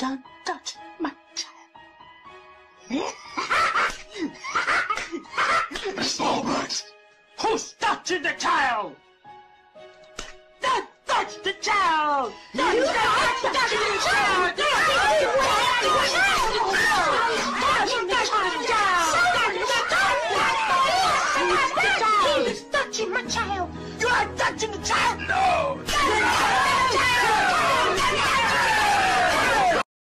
Don't touch my child. Miss Albert! Who's touching the child? Don't touch the child! Don't touch the child! He's touching my child! You are touching the child! No,